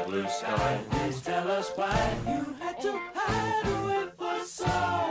blue sky. Please tell us why you had to hide away for so